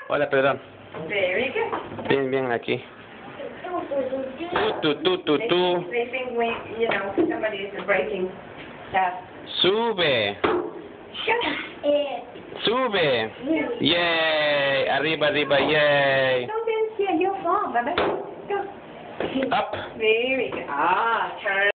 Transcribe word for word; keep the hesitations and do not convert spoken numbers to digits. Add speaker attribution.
Speaker 1: Hola, Pedro.
Speaker 2: Very good.
Speaker 1: Bien, bien, aquí. Tú, tú, tú,
Speaker 2: They,
Speaker 1: tú.
Speaker 2: they think we, you know, somebody is breaking stuff.
Speaker 1: Sube.
Speaker 2: Shut up.
Speaker 1: Sube. Yay. Arriba, arriba, yay.
Speaker 2: No, then, yeah, you'll fall, baby. Go.
Speaker 1: Up.
Speaker 2: Very good. Ah, turn.